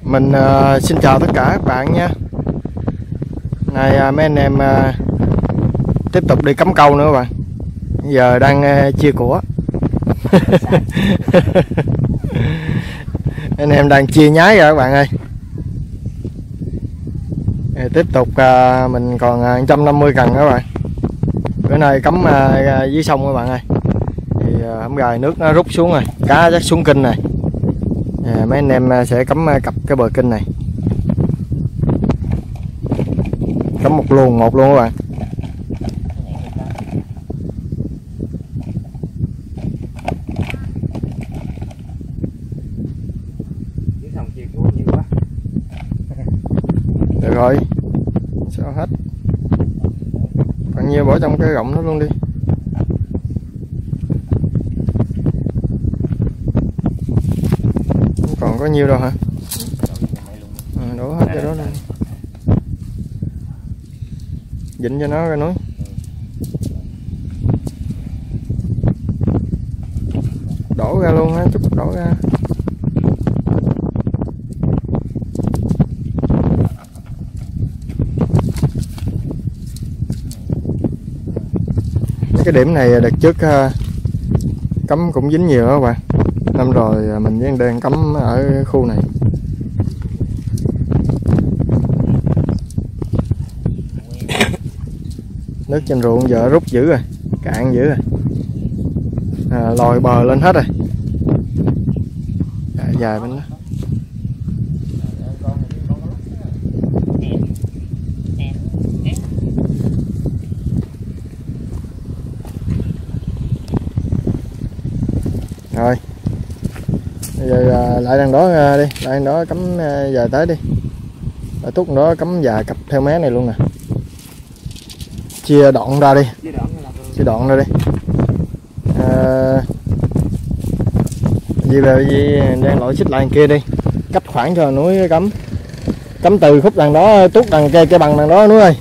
Mình xin chào tất cả các bạn nha. Này mấy anh em tiếp tục đi cắm câu nữa các bạn. Giờ đang chia của. Anh em đang chia nhái rồi các bạn ơi. Tiếp tục mình còn 150 cần các bạn. Bữa nay cắm dưới sông các bạn ơi. Thì hổng gài nước nó rút xuống rồi, cá chắc xuống kinh này. Mấy anh em sẽ cắm cặp cái bờ kinh này, cắm một luôn các bạn. Được rồi, sao hết, còn nhiều bỏ trong cái gọng nó luôn đi. Không còn có nhiêu đâu hả? Đổ hết cho đó lên, dịnh cho nó ra núi. Đổ ra luôn á, chút đổ ra. Cái điểm này đợt trước cắm cũng dính nhiều đó các bạn. Năm rồi mình vẫn đang cắm ở khu này. Nước trên ruộng giờ rút dữ rồi, cạn dữ rồi, lòi bờ lên hết rồi. Dài bên đó. Rồi bây giờ lại đằng đó đi, lại đằng đó cắm giờ tới đi, ở túc đó cắm già cặp theo mé này luôn nè. Chia đoạn ra đi, chia đoạn ra đi. Vì là đang lội xích lại kia đi, cách khoảng cho núi cắm từ khúc đằng đó túc đằng cây bằng đằng đó núi ơi.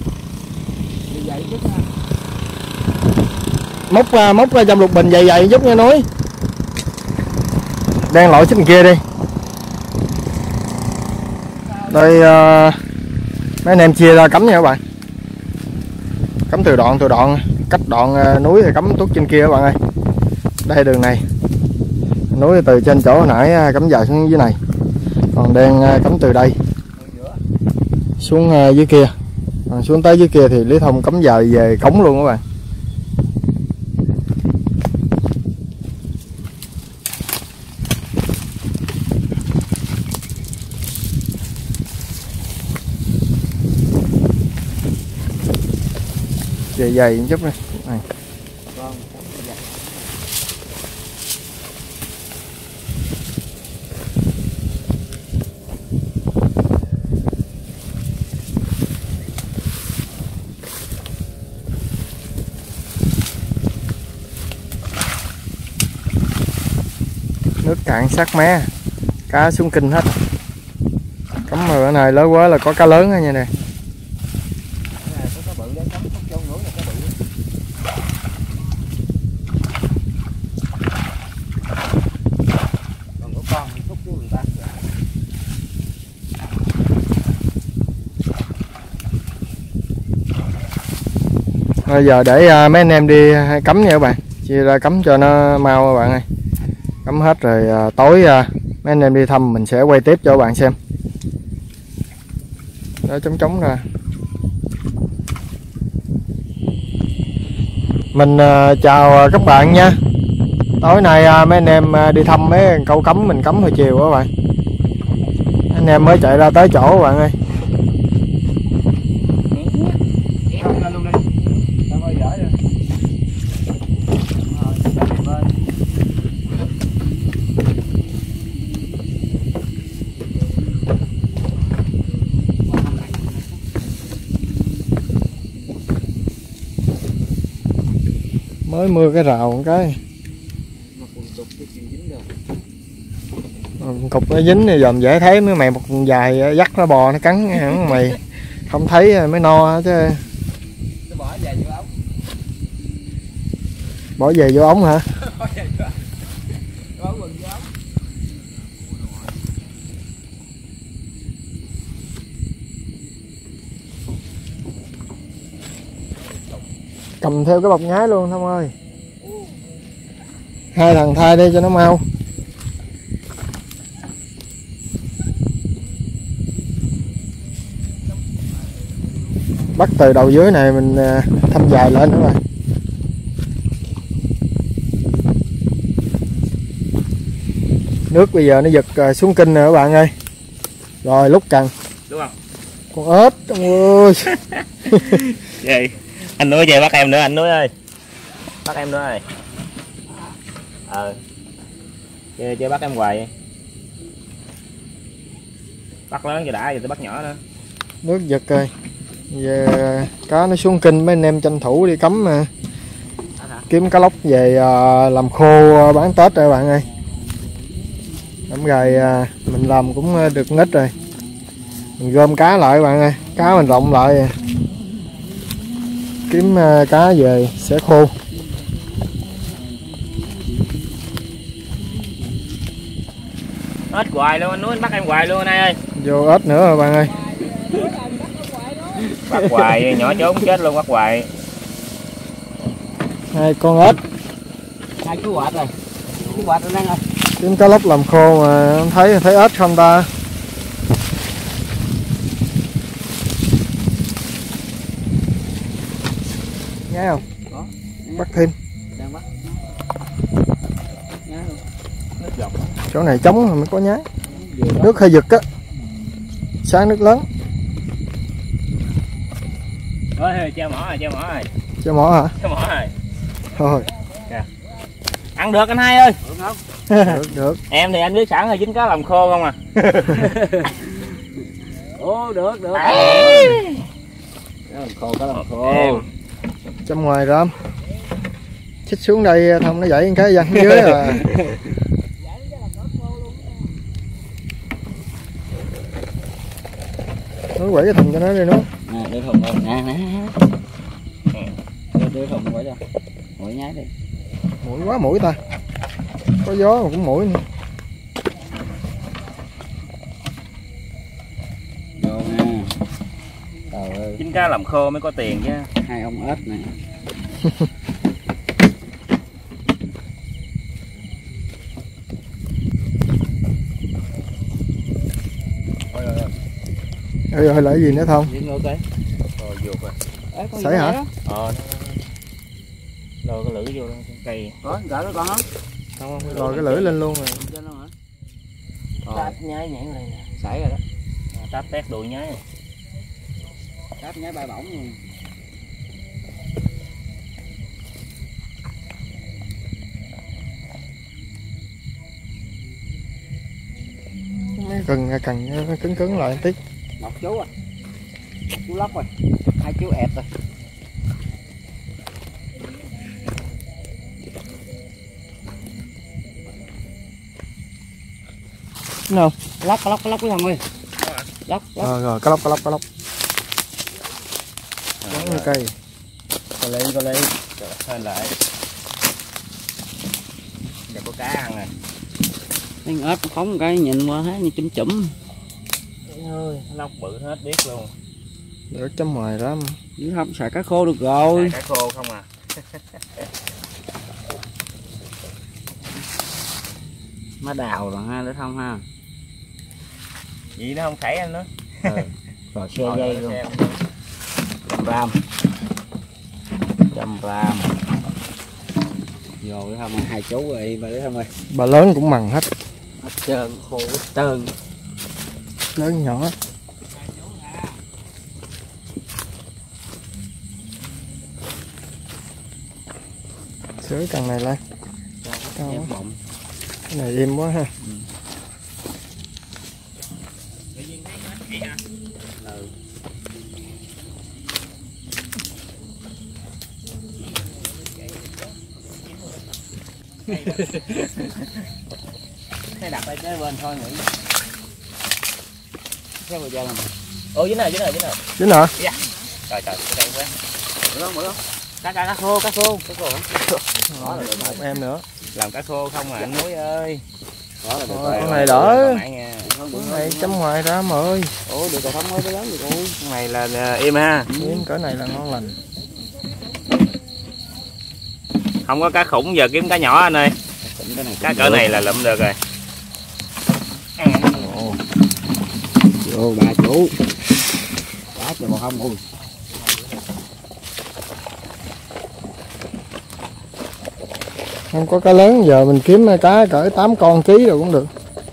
Móc ra trong lục bình dày chút nha núi. Đang lội xích kia đi. Đây mấy anh em chia ra cắm nha các bạn. Cắm từ đoạn cách đoạn núi thì cắm tuốt trên kia các bạn ơi. Đây đường này, núi từ trên chỗ hồi nãy cắm dài xuống dưới này, còn đang cắm từ đây xuống dưới kia, còn xuống tới dưới kia thì Lý Thông cắm dài về cống luôn các bạn. Dày một chút này. Nước cạn sát mé, cá xuống kinh hết. Cắm mà bữa này lớn quá là có cá lớn nha nè. Bây giờ để mấy anh em đi cắm nha các bạn, chia ra cắm cho nó mau các bạn ơi. Cắm hết rồi tối mấy anh em đi thăm mình sẽ quay tiếp cho các bạn xem. Đó, trống ra. Mình chào các bạn nha. Tối nay mấy anh em đi thăm mấy câu cắm mình cắm hồi chiều các bạn. Anh em mới chạy ra tới chỗ các bạn ơi. Mới mưa cái rào một cái. Cục nó dính thì dòm dễ thấy, mấy mày một dài dắt nó bò nó cắn mày không thấy mới no chứ. Bỏ về vô ống hả? cầm theo cái bọc nhái luôn Thông ơi. Hai thằng thay đi cho nó mau. Bắt từ đầu dưới này mình thăm dài lên nữa rồi. Nước bây giờ nó giật xuống kinh rồi các bạn ơi. Rồi lúc cần. Đúng không? Con ếch ông ơi. Vậy anh Núi về bắt em nữa anh Núi ơi. Bắt em nữa ơi. Chơi bắt em hoài. Bắt lớn cho đã giờ tôi bắt nhỏ nữa. Nước giật rồi. Giờ cá nó xuống kinh mấy anh em tranh thủ đi cắm mà. Kiếm cá lóc về làm khô bán Tết rồi bạn ơi. Đám gầy mình làm cũng được ít rồi. Mình gom cá lại bạn ơi, cá mình rộng lại kiếm cá về sẽ khô. Ếch hoài luôn anh Núi, anh bắt em hoài luôn anh ơi. Vô ếch nữa rồi bạn ơi. Bắt hoài nhỏ trốn chết luôn, bắt hoài. Hai con ếch. Hai chú quạt rồi. Chú quạt rồi đang ơi. Kiếm cá lóc làm khô mà không thấy ếch không ta. Nhái không? Có. Bắt thêm. Đang bắt. Nhái luôn. Nước dọc. Chỗ này trống rồi mới có nhái. Nước hơi giật á. Sáng nước lớn. Ôi treo mỏ rồi, treo mỏ rồi. Treo mỏ hả? Treo mỏ rồi. Thôi. Ăn được anh Hai ơi. Được không? Được. Em thì anh biết sẵn rồi, dính cá làm khô không à. Ồ được. Làm khô cá làm khô. Em. Trong ngoài rơm. Chích xuống đây Thông nó dậy cái văng dưới à. Nó quẩy cái thùng cho nó đi nó. Đưa thùng rồi. Nè. Đưa thùng quẩy cho. Quẩy nhái đi. Mũi quá mũi ta. Có gió mà cũng mũi nữa. Vô nha. Trời ơi. Dính cá làm khô mới có tiền chứ. Hai ông ếch nè. Rồi lại gì nữa Thông? Dính ngược đi. Rồi vụt rồi. Sấy hả? Rồi cái lưỡi vô cây. Có gỡ nó con không? Không. Rồi cái lưỡi lên luôn rồi. Trên luôn hả? Táp nhái nhãn này nè. Sảy rồi đó. Táp tét đuổi nhái rồi. Táp nhái bay bổng luôn. Mấy cần nó cứng lại tí. Một chú à. Chú lóc rồi. Hai chú ẹp rồi. Đúng không? Lóc cái Thông ơi. Lóc. Rồi cá lóc. Giống cây. Coi lên. Hên lại. Giờ có cá ăn rồi. Cái ếch phóng cái nhìn qua thấy như chùm. Ơi, lóc bự hết biết luôn. Được chấm ngoài đó. Chứ không xài cá khô được rồi. Cá khô không à. Má đào rồi ha, để Thông ha. Gì nó không khẩy anh nữa. Rồi xe dây luôn. 100 gram. Vô để Thông hai chú rồi mà để Thông ơi. Bà lớn cũng mằn hết. Hết trơn khô hết trơn. Lớn nhỏ. Sửa cần này lên. Cao quá. Cái này im quá ha. Cái đặt đây cái bên thôi nghỉ. Cái bờ chân này. Ồ dính rồi. Dính hả? Dạ. Trời cái đây quá. Bữa không? Cá khô. Đó là một em nữa. Làm cá khô không à anh Núi ơi. Đó là Con này đỡ. Con Này chấm ngoài ra mà ơi. Ủa được rồi Thông ơi, cái lớn được rồi. Con này là im ha. Miếng cỡ này là ngon lành. Không có cá khủng giờ kiếm cá nhỏ anh ơi. Cá cỡ này là lụm được rồi. Vô bà chủ. Cá cho bò không ui. Không có cá lớn, giờ mình kiếm cá cỡ 8 con ký rồi cũng được.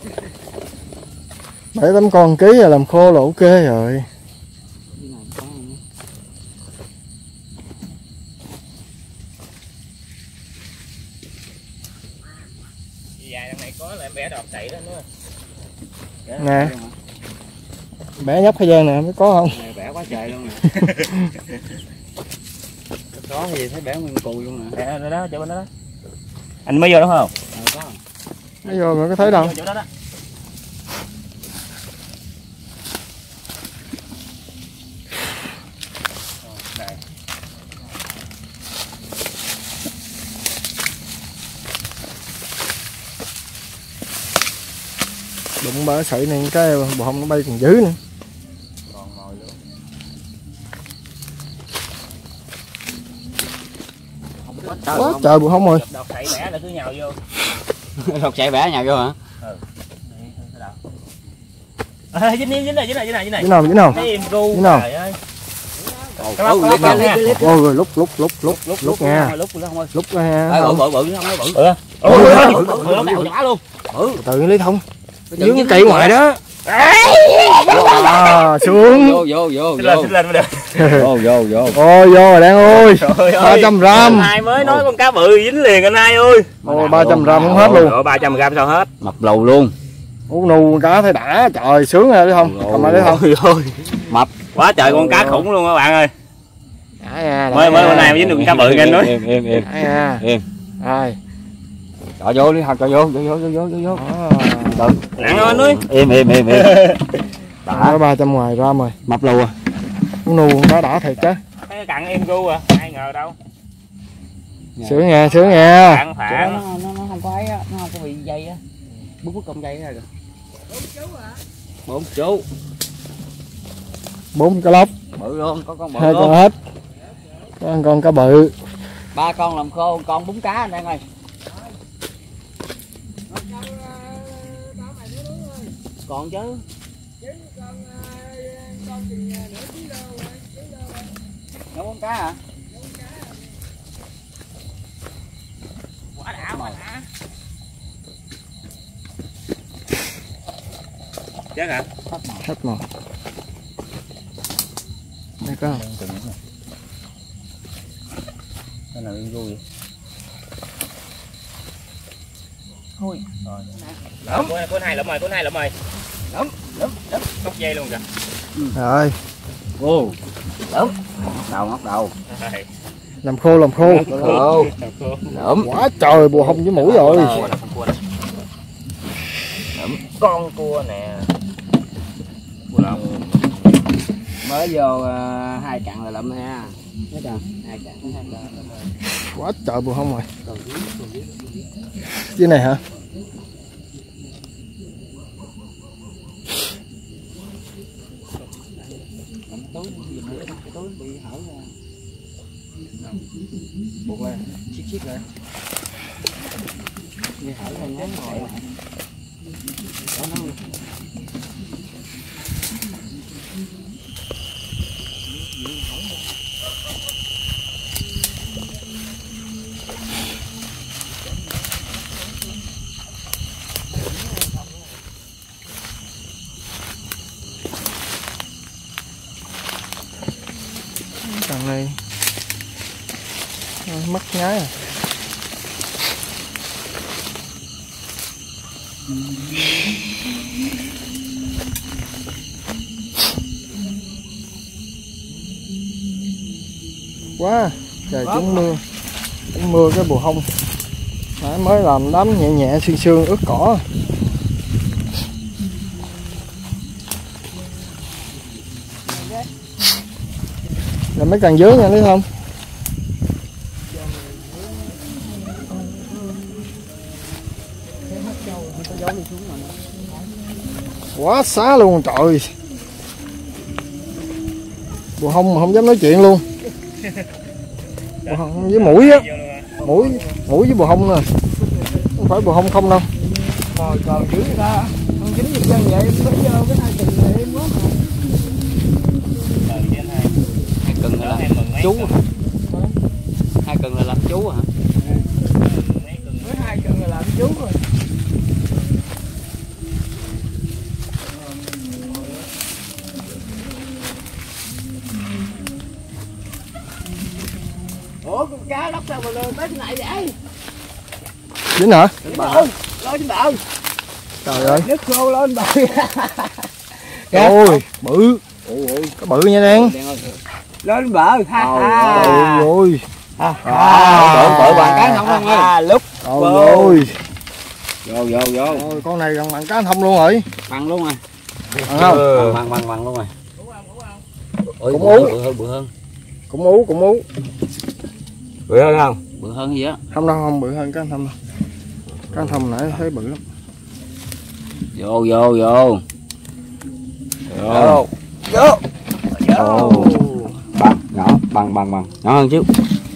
7-8 con ký là làm khô là ok rồi. Dài đằng này có là em bẻ đọt chạy đó nữa. Nè. Bẻ nhóc Hà Giang nè, mới có không? Này bẻ quá trời luôn nè. Có gì thấy bẻ nguyên cùi luôn nè. Đó đó, chỗ bên đó đó. Anh mới vô đúng không? Có. Mới vô mà có thấy đâu. Chỗ đó đó. Đụng bả sợi này cái bồ hông nó bay còn dữ nữa. Còn mồi luôn. Quá trời bồ hông rồi. Đọt chạy bẻ là cứ nhào vô. Đọt chạy bẻ nhào vô hả? Ừ. Dính này. Cái nào? Thấy em ru. Cái nào? Trời ơi. Ôi rồi lúc nha. Lúc nha. Bự không nó bự. Bự nhỏ luôn. Tự nhiên lấy thông. Dướng cái cây ngoài đó. Xuống. Vô. Lên mới được. Vô. Ôi vô rồi Đan ơi. 300 gram. Ai mới nói con cá bự dính liền anh hai ơi. Ôi 300 gram cũng hết luôn. 300 gram sao hết. Mập lù luôn. Ú nu cá thấy đã, trời sướng rồi đấy không? Cầm lại đấy không? Mập. Quá trời con cá khủng luôn các bạn ơi. Mới bữa nay mới dính được con cá bự nghe anh nói. Em. Rồi. Cho vô đi, cho vô. Nặng không anh nuôi? Em. Đã 300 ngoài gram rồi. Mập lù à. Ú nu con cá đã thiệt chứ. Thấy cặn em ru à, ai ngờ đâu. Sướng nha. Phản. Nó không có ấy á, nó không có bị dây á. Bút con dây ra rồi. 4 chú. 4 cái lóc. Bự luôn, có con bự 2 luôn. con hết. Có con cá bự. 3 con làm khô, con bún cá anh Đan ơi. Còn chứ. Nó bún cá hả? Quá đã. Chết hả? Hết màu. Đây có không? Cái nào yên ru vậy? Thôi. Rồi. Có hai lụm rồi. Lụm. Cốc dây luôn kìa. Rồi. Ô. Lụm. Ngóc đầu. Làm khô. Lụm. Quá trời bồ hông với mũi rồi. Con cua nè. Cua lộn. Mới vô 2 cặn là lụm ha. Thấy chưa? 2 cặn. Quá trời bồ hông rồi. Cái này hả? Túi bị hở ra. Buộc lên, chiết lại. Bị hở ra ngắn chạy lại. Đó nó. Thằng này mất nhái à. Quá trời trúng mưa cái bồ hông. Nãy mới làm đám nhẹ sương ướt cỏ. Là mấy càng dưới nha thấy không? Quá xá luôn trời. Bồ hông mà không dám nói chuyện luôn. Bồ hông với mũi á. mũi với bồ hông nè, không phải bồ hông không đâu. Còn giữ người ta không dính gì chân vậy em mới vô cái 2 cần này em quá mà. 2 cần là chú 2 cần là làm chú hả? Mới 2 cần là làm chú rồi. Ủa con cá lóc sao mà lên tới này vậy? Dính hả? Lên bờ. Trời ơi. Nước khô lên bờ. Ôi bự. Cái bự nha Đen. Lên bờ. Trời ơi. Bự bằng cá không ơi. Lúc. Ôi. Vô. Ôi con này gần bằng cá thông luôn rồi. Bằng luôn rồi. Bằng không? Bằng luôn rồi. Cũng ú. Bự hơn. Cũng ú. Bự hơn không? Bự hơn gì á? Không đâu, không bự hơn cá thông đâu. Cá thông nãy thấy bự lắm. Vô. Bằng. Nhỏ hơn chứ.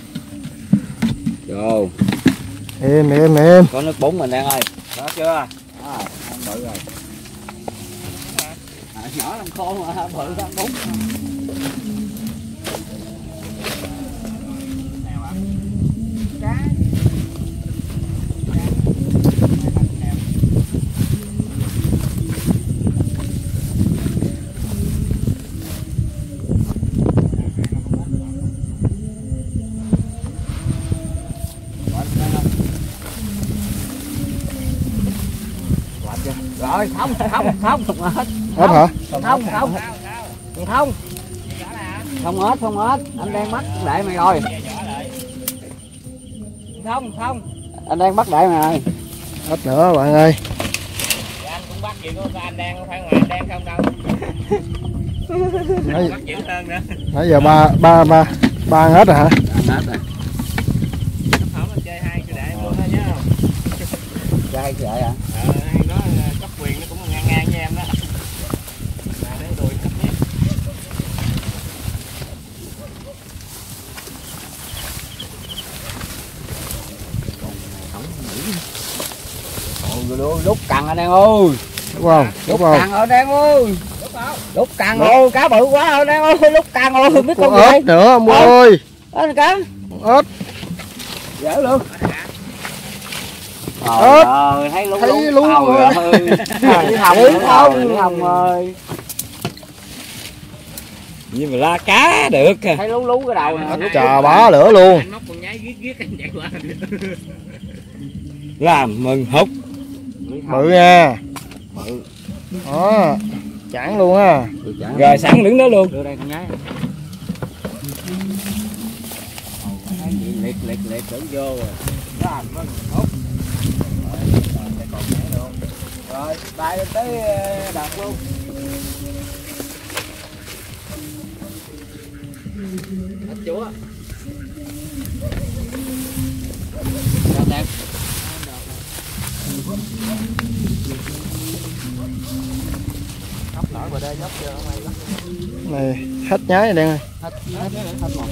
Vô. Em. Có nước bún mình đang ơi. Đó chưa? Bự rồi. Nhỏ làm khô mà bự ra bún. Rồi không hết. Hết hả? Không hết. Anh đang bắt đại mày rồi. Không. Anh đang bắt đại mày rồi. Hết nữa bạn ơi. Anh cũng bắt chuyện của anh đang phải ngoài anh đang không đâu. Bắt dữ hơn nữa. Nãy giờ ba ăn hết rồi hả? Hết rồi. Không anh chơi 2 cái đại luôn thôi nhá. Chơi 2 cái đại hả? Nó cấp quyền nó cũng ngang với em đó. Mà nó đùi cấp nhất. Lúc cằn anh em ơi. Đúng không? Lúc cằn ở đây ơi. Lúc cằn ơi, cá bự quá ở đây ơi, lúc cằn ơi, biết con ếch nữa ông ơi. Ếch cá. Ếch. Dễ luôn. Ếch. Thấy lú rồi. Hồng ơi. Gì mà la cá được. Thấy lú cái đầu nè. Chà bá lửa luôn. Anh móc con nhái giết anh chạy qua. Làm mừng hút. Bự nha. Đó. Chản luôn á. Rồi sẵn đứng đó luôn. Đưa đây con nhái. Liệt tưởng vô rồi. Làm mừng hút. Rồi, bay tới đợt luôn. Hết chúa. Đẹp. Hấp nổi vào đây dốc chưa không ai lắm. Này hết nhái rồi Đen ơi. Hết một.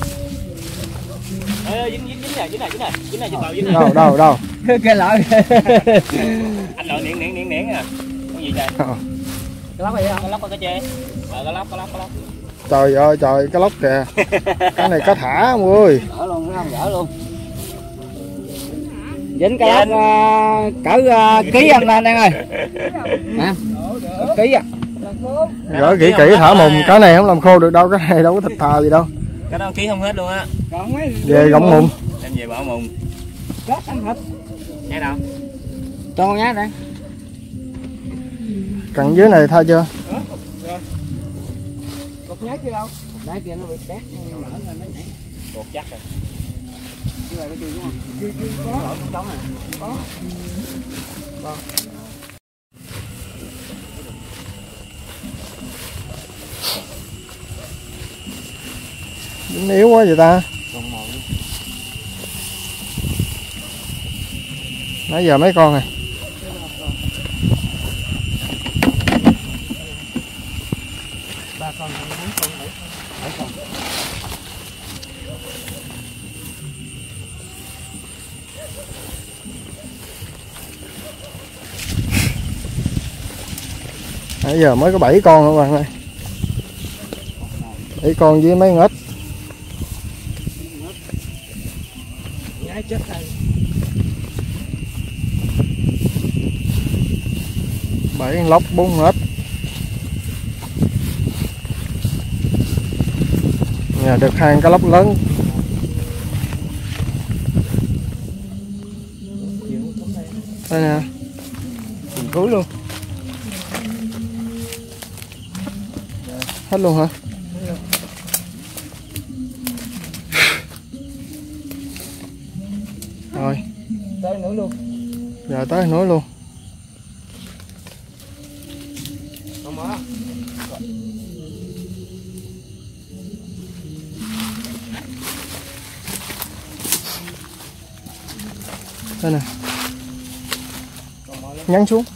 Ê, dính này. Đâu. Cái lợi. Anh lợi niễn à. Cái gì trời? Cái lóc gì không? Cái lóc cái chê. Cái lóc. Trời ơi trời, cái lóc kìa. Cái này cá thả ông ơi. Gỡ luôn, không gỡ luôn. Dính cái lóc cỡ ký anh em ơi. Hả? Ký à. Gỡ kỹ thả mùng, cái này không làm khô được đâu, cái này đâu có thịt thà gì đâu. Cái đó ký không hết luôn á. Về gọng mùng. Em về bỏ mùng. Rớt ăn thịt. Nhái đâu? Cho con nhái đây. Cặn dưới này tha chưa? Cột nhái kia đâu? Cột nhái kia nó bị cát mở lên nó nhảy. Cột chắc rồi. Chứ là cái gì không? Chưa có. Lỗ cũng trống này. Có. Dính yếu quá vậy ta. Nãy giờ mấy con này. Ba con, 4 con, 7 con. Nãy giờ mới có 7 con thôi bạn ơi. 7 con với mấy con ếch. Nhái chết rồi. 7 con lóc, 4 con ếch. Nhà được 2 cá lóc lớn. Đây nè. Mình cứu luôn. Hết luôn hả? Rồi. Tới nữa luôn. Giờ tới nữa luôn. Không mở. Đây nè. Nhắn xuống.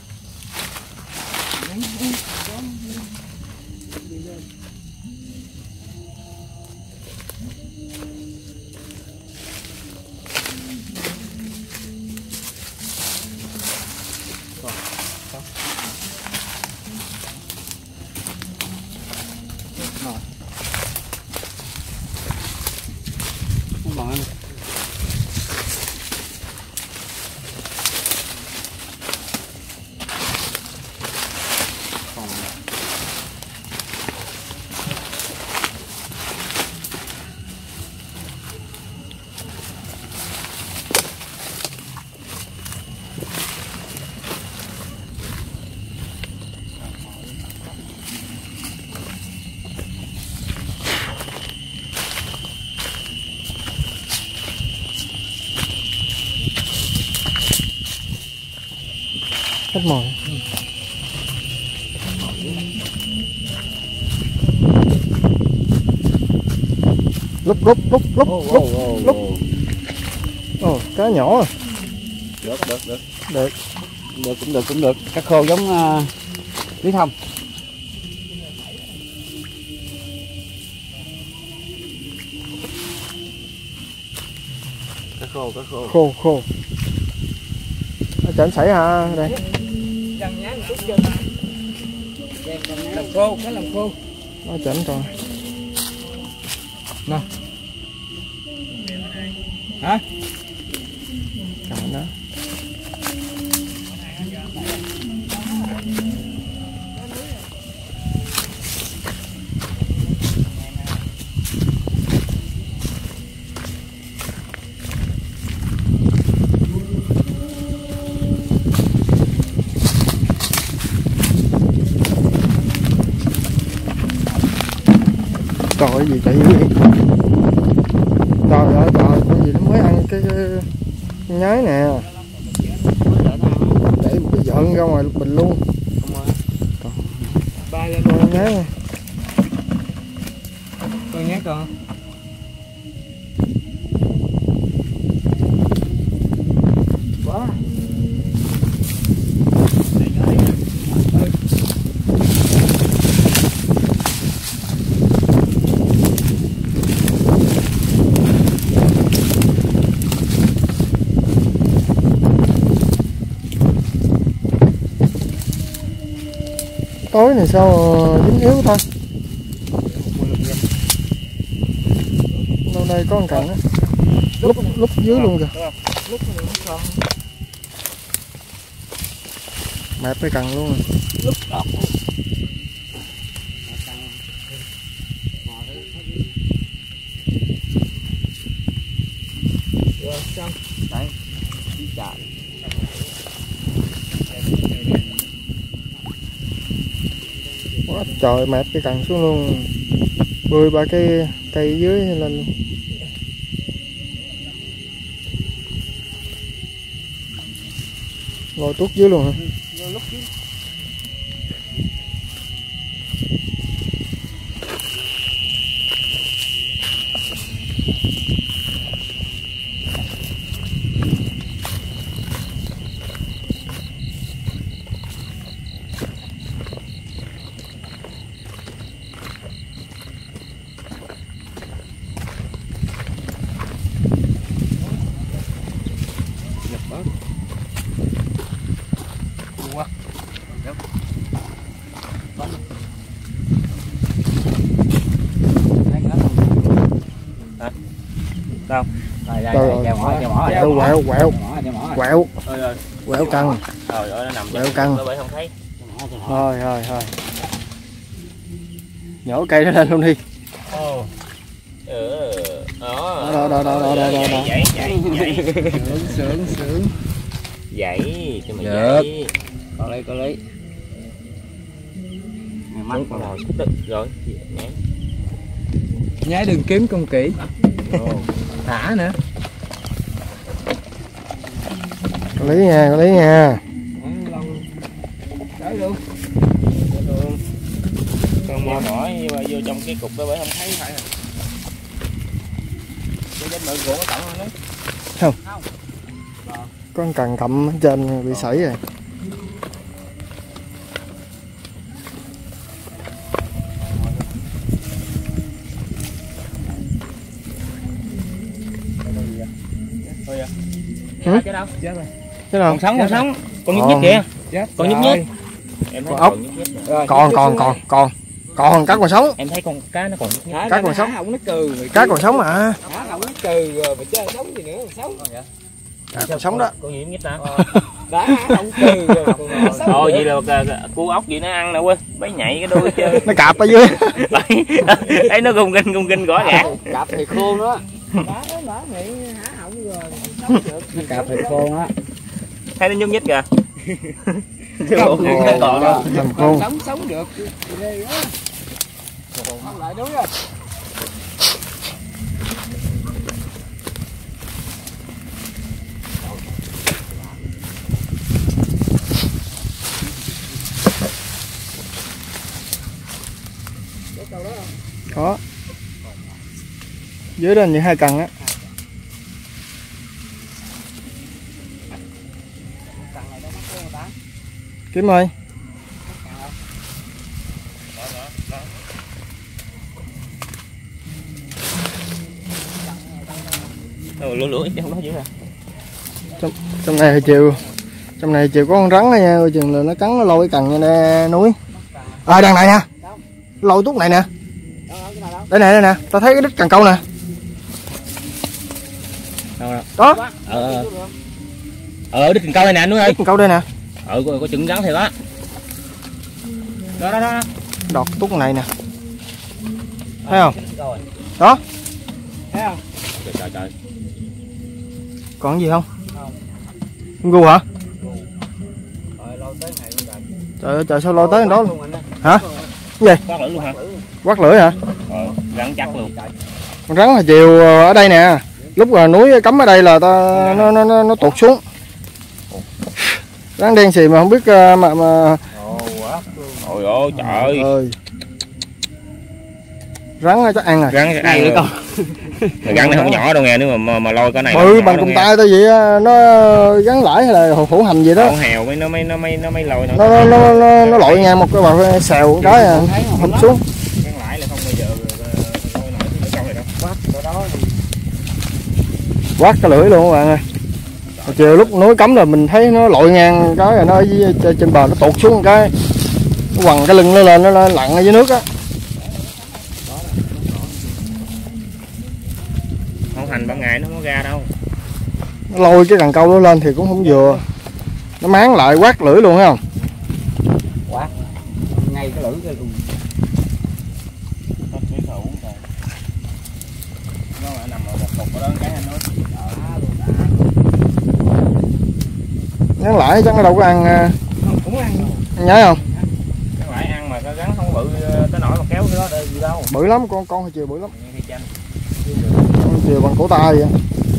Không mở. Hết mồi. Lúc cá nhỏ. Được. Được. Cũng được. Cá khô giống Lý Thông. Cá khô. Khô. Ở trên sảy hả đây? Làm khô, cá làm khô. Nó chỉnh rồi. Nè. Hả? Cạn đó. Trời ơi gì chạy dữ vậy? Trời ơi con gì nó mới ăn cái nhái nè. Để một cái giận ra ngoài bình luôn. Ba lên Con nhái nè. con nhát con. Quá. Tối này sao dính yếu ta? Lâu nay có một cạnh á. Lúc dưới luôn kìa. Lúc này không còn. Mẹp cái cần luôn rồi. Lúc đó. Rồi xong. Đấy. Đi chạy. Quá trời mẹp cái cần xuống luôn. Bươi ba cái cây dưới lên luôn. Ngồi tuốt dưới luôn hả? Lúc dưới. Đâu? Quẹo căng. Trời ơi, nó nằm Quẹo căng. bởi không thấy. Thôi. Nhổ cây nó lên luôn đi. Đó. Sướng. Dậy cho mày Được. dậy. Có lấy. Mày mắt Rồi, rồi. Nhảy. Nhái đừng kiếm công kỹ. Thả nữa. Có lý nha. Đấy luôn. Con mò mỏi vô trong cái cục đó bởi không thấy phải hả? Cái danh bự của tổng không đấy. Không. Con cần cầm ở trên bị sảy rồi. Hả? Chết đâu? Chết rồi. Thế nào? Còn sống. Còn nhúc nhích kìa. Còn nhúc nhích. Em thấy ốc. Còn cá còn sống. Em thấy con cá nó còn nhúc nhích. Cá còn sống. Nó cừ. Cá còn sống mà. Thả không nó cừ rồi mà chơi sống gì nữa mà sống. Cá còn sống đó. Con gì nhúc nhích hả? Đã không cừ rồi mà sống. Ồ vậy là cua ốc gì nó ăn nè quên. Bấy nhảy cái đuôi chơi. Nó cạp ở dưới. Thấy nó gung kinh gõ gạt. Cạp thì khôn đó. Đó nghĩ hả hỏng rồi sống được. Nó cạp thì khôn á. Thấy nó nhúc nhích kìa. Còn Sống được. Ghê quá. Không lại đúng rồi. có. Dưới đó như 2 cần á. Kiếm ơi. Lưỡi trong đó dữ hả? Trong này chiều có con rắn đó nha, coi chừng là nó cắn nó lôi cái cần nha núi. Đằng này nè. Lôi tuốt này nè. Đây nè, tao thấy cái đít cần câu nè. Đó. Đít cần câu đây nè anh núi ơi. Cần câu đây nè. Có chừng rắn thiệt á. Đó. Đọt tuốt này nè. Thấy không? Đó. Thấy không? Trời. Còn gì không? Con gu hả? Trời sao lôi tới đó luôn. Hả? Cái gì? Quát lưỡi luôn hả? Quát lưỡi hả? Rắn chắc luôn. Con rắn là chiều ở đây nè. Lúc là núi cấm ở đây là nó tuột xuống. Rắn đen xì mà không biết mà Ôi ôi trời ơi. Rắn chắc ăn rồi. Rắn ăn nữa con. Rắn này không nhỏ đâu nghe, nếu mà lôi cái này. Bằng cùng tay tao vậy nó gắn lãi hay là hổ hành gì đó. Con hèo mới nó mới lôi nó lội ngang một cái bà xèo một cái hụp xuống. Gắn lãi là không bao giờ lôi nổi cái trong này đâu. Quát cái lưỡi luôn các bạn ơi. Chiều lúc núi cấm rồi mình thấy nó lội ngang cái rồi nó trên bờ nó tụt xuống một cái, nó quằn cái lưng nó lên, nó lặn ở dưới nước á. Không hành ban ngày nó không có ra đâu. Nó lôi cái cần câu nó lên thì cũng không vừa, nó máng lại quát lưỡi luôn thấy không? Quát ngay cái lưỡi kia luôn. Nó nằm ở một cục đó cái anh nói. Ngắn lại chắc nó đâu có ăn. Cũng ăn. Ăn nhái không? Ngắn lại ăn mà cái rắn không bự tới nỗi mà kéo cái đó để gì đâu. Bự lắm, con hồi chiều bự lắm. Con chiều bằng cổ tay vậy.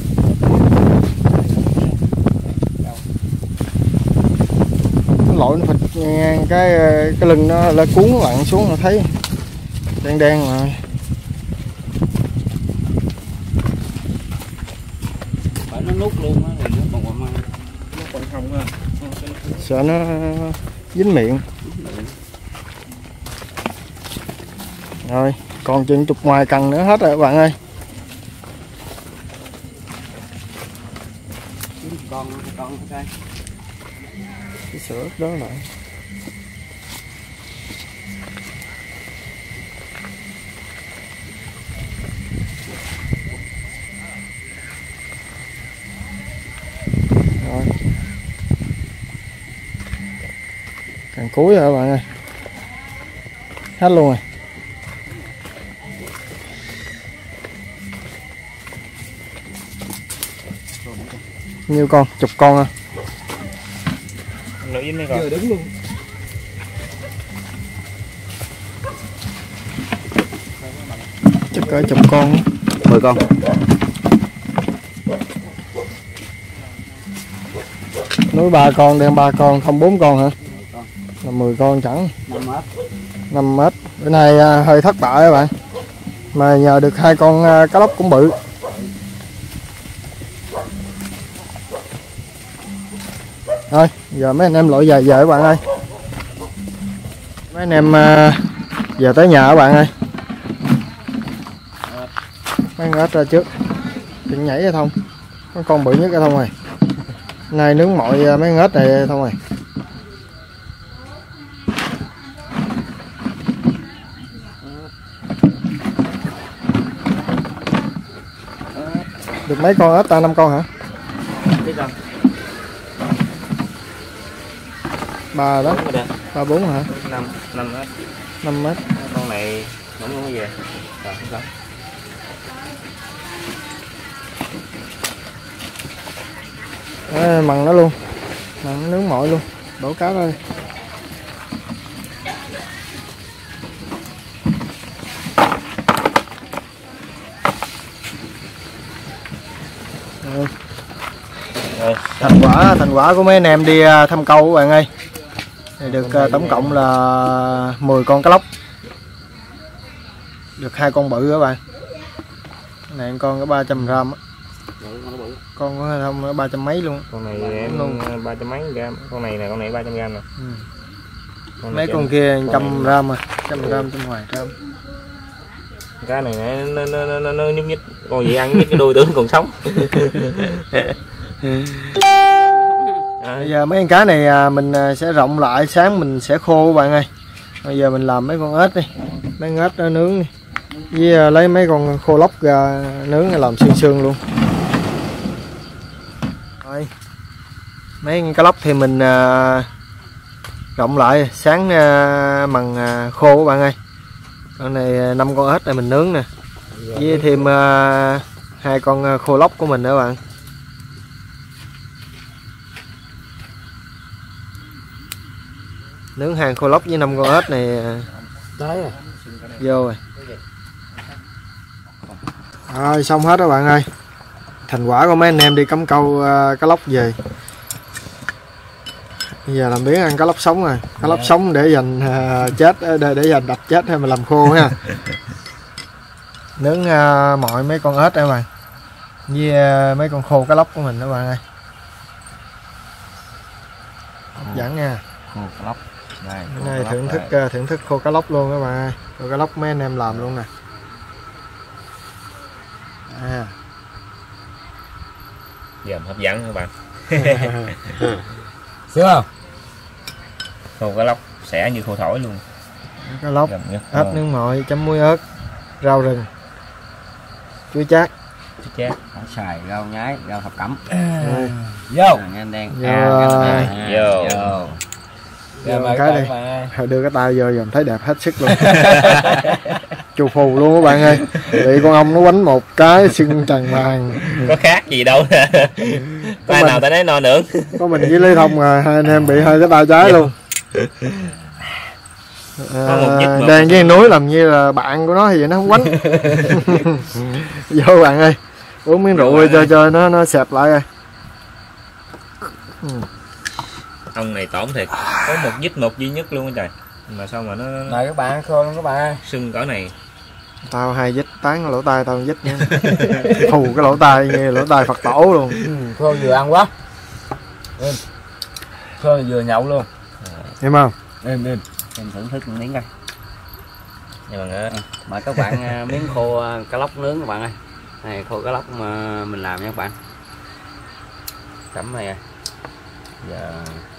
Nó lội nó phịch ngang cái lưng nó là cuốn lặn xuống là thấy đen mà. Phải nó nút luôn á, thì nó còn Không ha. Sợ nó dính miệng. Rồi còn chừng chục ngoài cần nữa hết rồi các bạn ơi. Con cái Sữa đó lại. cuối rồi các bạn ơi, hết luôn rồi. Nhiêu con? Chục con à? Nữ dính đây con. Đứng luôn. Chắc cỡ chục con. 10 con. Núi 3 con, đem 3 con, không 4 con hả? Là 10 con chẳng. 5 mét. Bữa nay hơi thất bại các bạn. Mà nhờ được 2 con cá lóc cũng bự. Thôi, giờ mấy anh em lội về các bạn ơi. Mấy anh em về tới nhà các bạn ơi. Mấy con ếch ra trước. Đừng nhảy ra Thông. Có con bự nhất ra Thông rồi. Nay nướng mọi mấy con ếch này Thông rồi. Được mấy con ếch ta? 5 con hả? 3 đó. 3 4 hả? 5 mét. 5 mét. Con này không có gì. Rồi không sao. Mặn nó luôn. Mặn nướng mọi luôn. Đổ cá thôi. Rồi. Thành quả của mấy anh em đi thăm câu các bạn ơi. Thì được tổng cộng là 10 con cá lóc. Được 2 con bự các bạn. Cái này con có 300 gram á. Con có không nó 300 mấy luôn. Con này em luôn 300 mấy gram. Con này 300 gram nè. Mấy con kia 100 gram à, 100 gram, 100 gram. Cá này nó nhúc nhích. Con gì ăn nhích cái đuôi tưởng còn sống. Bây giờ mấy con cá này mình sẽ rộng lại, sáng mình sẽ khô các bạn ơi. Bây giờ mình làm mấy con ếch đi, mấy con ếch nướng đi. Với lấy mấy con khô lóc ra nướng làm xương xương luôn. Rồi. Mấy con cá lóc thì mình rộng lại, sáng mần khô các bạn ơi. Con này 5 con ếch này mình nướng nè. Với thêm 2 con khô lóc của mình nữa bạn. Nướng hàng khô lóc với 5 con ếch này Tới rồi. vô rồi. Rồi xong hết đó bạn ơi. Thành quả của mấy anh em đi cắm câu cá lóc về. Bây giờ làm biến ăn cá lóc sống rồi. Cá lóc sống để dành chết, để dành đập chết hay mà làm khô ha. Nướng mọi mấy con ếch đó bạn. Với mấy con khô cá lóc của mình đó bạn ơi. Hấp dẫn nha. Khô cá lóc. Đây, Bữa nay thưởng thức khô cá lóc luôn các bạn ơi. Khô cá lóc mấy anh em làm luôn nè. Giờ hấp dẫn các bạn. Sướng không? Khô cá lóc xẻ như khô thổi luôn. Cá lóc, ếch nướng mọi, chấm muối ớt, rau rừng, chuối chát. Chát. Xài rau nhái, rau thập cẩm. Vô. Anh đen. Vô. Vô cái đi. Thôi đưa cái tay vô dòm thấy đẹp hết sức luôn. Chù phù luôn các bạn ơi. Bị con ong nó quánh một cái sưng tràn vàng. Có khác gì đâu nè. Tay nào tay nấy no nưởng. Có mình với Lý Thông rồi, hai anh em bị hai cái tay trái luôn. Đen với núi làm như là bạn của nó thì vậy nó không quánh. Vô bạn ơi. Uống miếng rượu cho nó xẹp lại rồi. Ông này tổn thiệt, có một vít một duy nhất luôn á trời. Mà sao mà nó Này các bạn, khô luôn các bạn. sưng cỡ này. Tao 2 vít tán lỗ tai tao vít nữa. Phù cái lỗ tai như lỗ tai Phật tổ luôn. Khô vừa ăn quá. Khô vừa nhậu luôn. Hiểu không? Em thưởng thức một miếng coi. Nhưng mà Mời các bạn miếng khô cá lóc nướng các bạn ơi. Này khô cá lóc mà mình làm nha các bạn. Chấm này. Giờ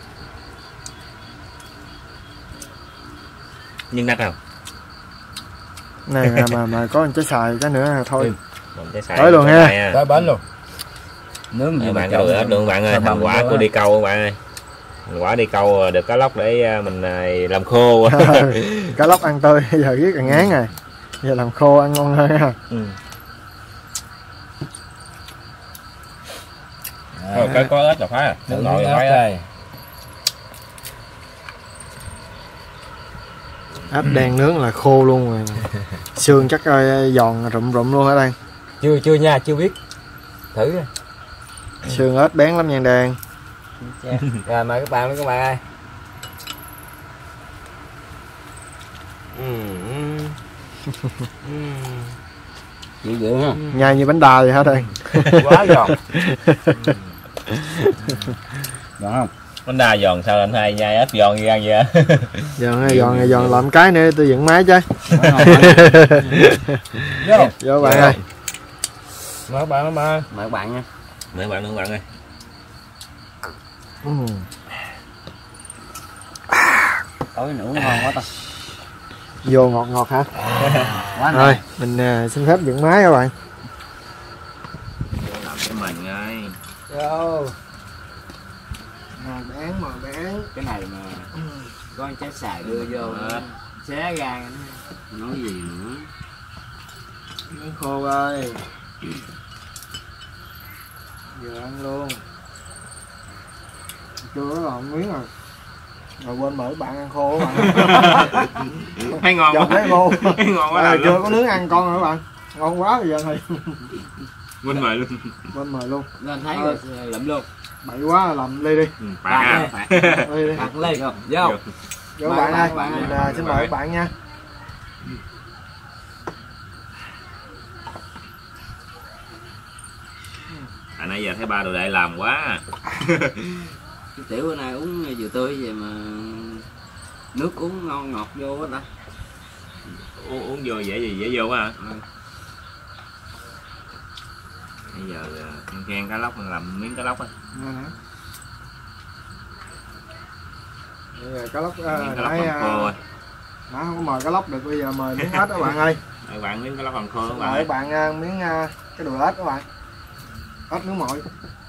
nhưng đắt không? Này mà có trái xài cái nữa thôi. Tới Tới luôn ha. tới bến luôn. Nướng nhiều bạn ơi, luôn bạn ơi, thành quả của đi câu các bạn ơi. Quả đi câu được cá lóc để mình làm khô. Cá lóc ăn tươi giờ biết là ngán rồi, giờ làm khô ăn ngon hơn ha. Cái có ếch là phá à, Thử ngồi miếng phá ếch á. đây. Ếch đen nướng là khô luôn rồi. Xương chắc giòn rụm rụm luôn hả Đan? Chưa nha, chưa biết. Thử đi. Xương ếch bén lắm nha Đan. Rồi mời các bạn luôn các bạn ơi. Dữ dữ ha. Nhai như bánh đa vậy hả Đan? Quá giòn. Giòn không? Bánh đa giòn sao anh hai nhai ếch giòn như ăn vậy? Giòn làm cái nữa tôi dựng máy chứ. Vô bạn ơi. Mời các bạn ơi. Mời các bạn nha. Mời bạn luôn bạn ơi. Tối nữa ngon quá ta. Vô ngọt ngọt hả? Quá Rồi mình xin phép dựng máy các bạn. Làm cho mình ơi. Vô. Mời bán. Cái này mà có anh trái xài đưa vô xé ra nói gì nữa. Miếng khô ơi. Vừa ăn luôn. Chưa có làm miếng rồi. Rồi quên mời bạn ăn khô các bạn. Thấy ngon Giọt thấy khô. Thấy ngon quá. Chưa có nướng ăn con rồi các bạn. Ngon quá bây giờ thì. Quên mời luôn. Quên mời luôn. Lên thấy rồi lụm luôn. Bậy quá làm ly đi. Bạn Ly đi. Bạn lên không? Vô. Vô Mời bạn ơi. bạn, Mình mời xin bạn. mời các bạn nha. Nãy giờ thấy ba đồ đệ làm quá. Cái tiểu bữa nay uống vừa tươi vậy mà nước uống ngon ngọt vô hết ta. Uống vô dễ vô quá hả? Bây giờ khen cá lóc, mình làm miếng cá lóc á. Bây giờ cá lóc Miếng cá lóc nãy làm khô rồi. nãy không có mời cá lóc được, bây giờ mời miếng ếch các bạn ơi. Mời bạn miếng cá lóc làm khô các bạn Mời ơi. các bạn miếng cái đùi ếch các bạn. Ếch nướng mồi.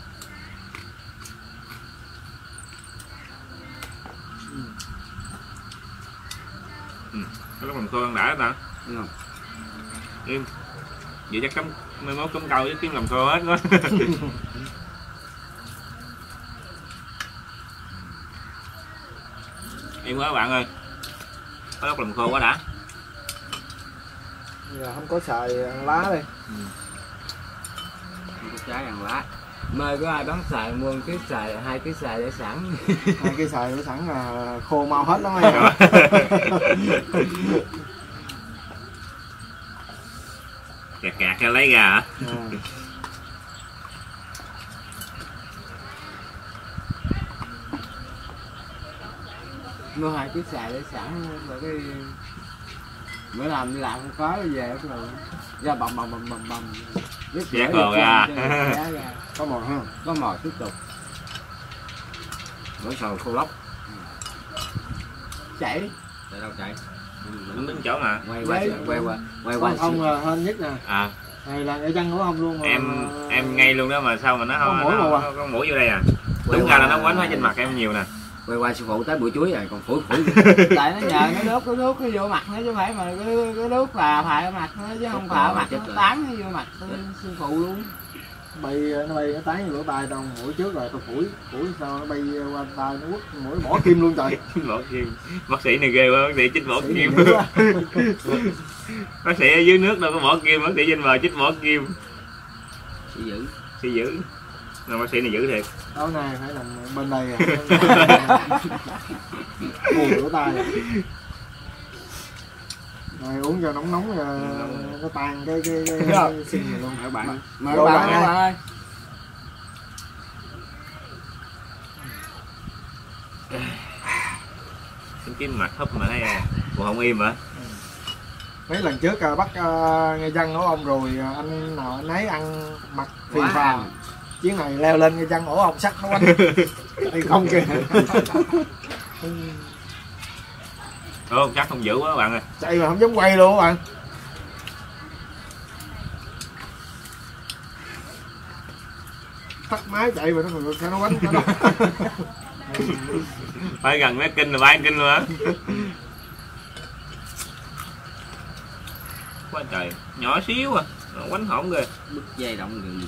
Cá lóc làm khô ăn đã ta. Đúng không? Im. Vậy chắc cấm mai mốt cấm câu với kiếm làm khô hết quá. Im quá các bạn ơi. Cá lóc làm khô quá đã. Giờ không có xài ăn lá đi. Không có trái ăn lá. Mời có ai bán xài mua cái xài 2 kg xài để sẵn. 2 cái xài để sẵn là khô mau hết lắm ấy. Cạc ra lấy ra hả? Mua 2 kg xài để sẵn rồi cái bữa làm đi làm không có về rồi ra bầm. Chét rồi ra. Có mồi ha. Có mồi tiếp tục. Mỗi sầu khô lóc. Chạy đi. Chạy đâu chạy? Nó đứng chỗ mà. Quay qua. Ông là hên nhất nè. À. Này là cái chân của ông luôn mà. Em ngay luôn đó mà sao mà nó Có mũi nó, luôn à? có mũi vô đây à. Đúng ra là nó quánh ở trên mặt em nhiều nè. Quay qua sư phụ tới bụi chuối rồi còn phủi. Tại nó nhờ nó đốt cái nước nó vô mặt nó chứ không phải mà cái nước là phải ở mặt nó chứ không phải ở mặt nó tán nó vô mặt sư phụ luôn. Nó bay nó tán vô lỗ tai tao mũi trước rồi tao phủi sao nó bay qua tai nó quất mũi bỏ kim luôn trời. Bỏ kim. Bác sĩ này ghê quá, bác sĩ chích bỏ Sĩ kim. Bác sĩ ở dưới nước đâu có bỏ kim, bác sĩ trên bờ chích bỏ kim. Sĩ dữ. Mà bác sĩ này dữ thiệt. Tối nay phải nằm bên đây à. Buồn lỗ tai. Rồi uống cho nóng rồi nó tan cái xin rồi luôn. Mời bạn. Mời bạn ơi. Cái mặt húp mà thấy còn không im hả? Mấy lần trước bắt nghe dân ổ ông rồi anh nào anh ấy ăn mặt phì phà. Chuyến này leo lên nghe dân ổ ông sắt nó quánh. Thì không kìa. Chắc không dữ quá các bạn ơi. Chạy mà không dám quay luôn các bạn. Tắt máy chạy mà nó quánh nó đó. Phải gần mấy kinh là ba kinh luôn á. Quá trời, nhỏ xíu à, quánh hổn kìa. Bứt dây động gì.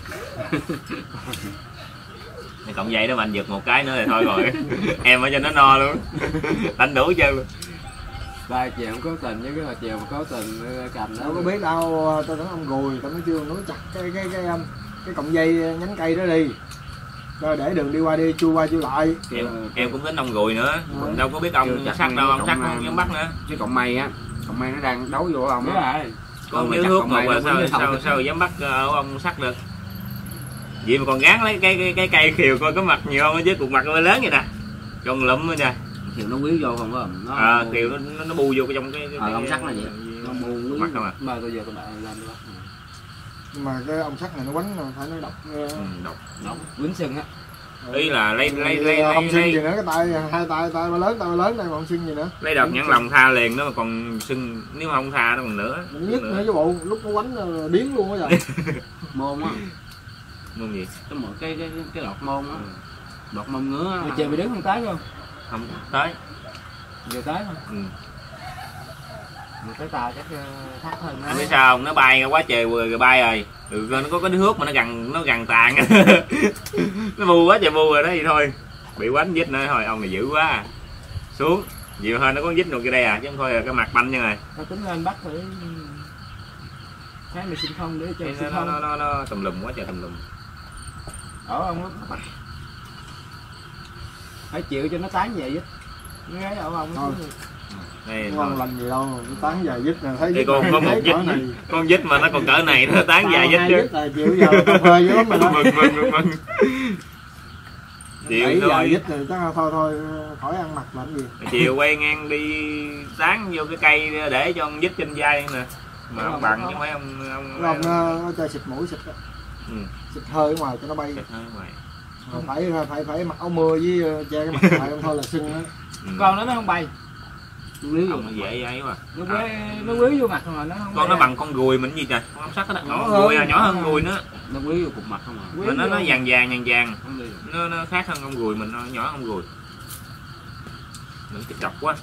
Mày cộng dây đó mà anh giật một cái nữa thì thôi rồi. Em ở cho nó no luôn. Đánh đủ chơi luôn. Ba chiều không có tình với cái hồi chiều mà có tình cầm đó. Đâu có biết đâu, tôi tưởng ông gùi, tao mới chưa nối chặt cái cọng dây nhánh cây đó đi. Rồi để đường đi qua đi, chui qua chui lại. Em cũng tính ông gùi nữa. Đâu có biết ông sắt đâu, ông sắt không dám bắt nữa. Chứ cọng mây á, cọng mây nó đang đấu vô ông á. Con dưới hút mà sao dám bắt ở ông sắt được. Vậy mà còn gán lấy cái cây khiều coi có mặt nhiều không chứ cục mặt nó lớn vậy nè. Còn lụm nữa nè. Khiều nó quýu vô không có nó khiều nó bu vô trong cái ông sắt là vậy. Nó bu mặt không à. Mà tôi giờ tôi lại lên đó. Nhưng mà cái ông sắt này nó quánh rồi phải nó độc. Độc quýnh sưng á. Ý là lấy không sưng gì nữa, cái tay hai tay ba lớn đây mà không sưng gì nữa. Lấy đợt nhãn lòng tha liền nó mà còn sưng, nếu mà không tha nó còn nữa. Mình nhất nữa chứ bộ lúc nó quánh điếng luôn á vậy. Môn á. Môn gì? Cái lọt môn á. Lọt môn ngứa. Mà trời bị đứng không tới không? Không tới. Vừa tới thôi. Ừ. Mà tới tao chắc thấp hơn nó. Anh biết sao không? Nó bay quá trời rồi bay rồi. Nó có cái nước mà nó gần tàn. Nó bu quá trời bu rồi đó vậy thôi. Bị quánh dít nữa thôi, ông này dữ quá. Xuống. Nhiều hơn nó có dít một cái đây à, chứ không thôi là cái mặt banh như này. Tao tính lên bắt thử. Cái mày xin không để cho xin không. Nó tùm lum quá trời tùm lum. Ông nó bắt. Phải chịu cho nó tán về dít. Nó gái ông thôi. Đây, ngon lành gì đâu, tán dài dít nè, thấy dít con một dít này. Con dít mà nó còn cỡ này nó tán dài dít chứ. Là chịu giờ tao phơi dữ lắm mày đó. Mừng. Chiều thôi. Dít thì chắc thôi khỏi ăn mặc làm gì. Chiều quay ngang đi sáng vô cái cây để cho con dít trên vai nè. Mà ông bằng chứ mấy ông nó cho xịt mũi xịt đó. Xịt hơi ở ngoài cho nó bay. Xịt hơi ngoài. Phải mặc áo mưa với che cái mặt lại không thôi là sưng á. Con nó không bay. Nó dễ ấy mà. Nó quýu vô mặt không rồi nó không. Con nó bằng con ruồi mình gì trời, con ốc sắt đó. Nhỏ hơn ruồi nữa. Nó quýu vô cục mặt không à. Mà nó vàng. Nó khác hơn con ruồi mình, nó nhỏ hơn ruồi. Mình cái chọc quá.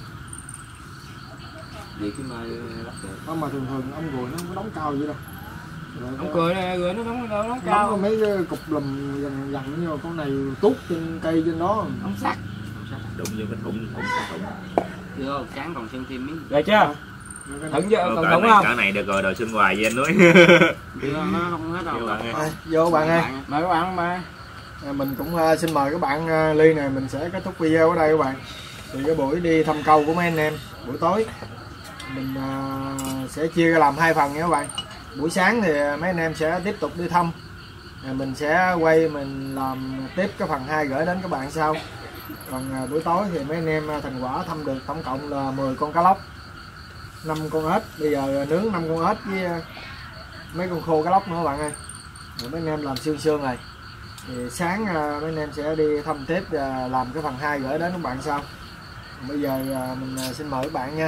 Vậy chứ mà không mà thường ông ruồi nó không có đóng cao vậy đâu. Ông cười nó đóng cao. Có mấy cái cục lùm dằn như con này tút trên cây trên đó. Ông sắt. Đụng vô cái thủng. Chưa, sáng còn sưng thêm miếng. Rồi chưa? Thận chưa? Còn thủng không? Cỡ này được rồi, đòi sưng hoài với anh núi. Chưa, nó không hết đâu. Vô bạn ơi. Mời các bạn ba. Mình cũng xin mời các bạn Ly này, mình sẽ kết thúc video ở đây các bạn. Thì cái buổi đi thăm câu của mấy anh em buổi tối mình sẽ chia ra làm hai phần nha các bạn. Buổi sáng thì mấy anh em sẽ tiếp tục đi thăm, mình sẽ quay mình làm tiếp cái phần 2 gửi đến các bạn sau. Còn buổi tối thì mấy anh em thành quả thăm được tổng cộng là 10 con cá lóc, 5 con ếch. Bây giờ nướng 5 con ếch với mấy con khô cá lóc nữa các bạn ơi. Rồi mấy anh em làm xương này. Thì sáng mấy anh em sẽ đi thăm tiếp và làm cái phần 2 gửi đến các bạn sau. Bây giờ mình xin mời các bạn nha.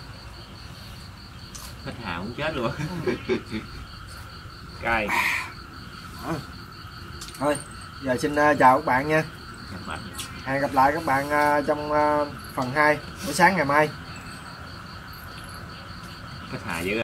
Khách hàng cũng chết luôn. Cay. Thôi, giờ xin chào các bạn nha. Hẹn gặp lại các bạn trong phần 2 buổi sáng ngày mai. Khách hàng dữ.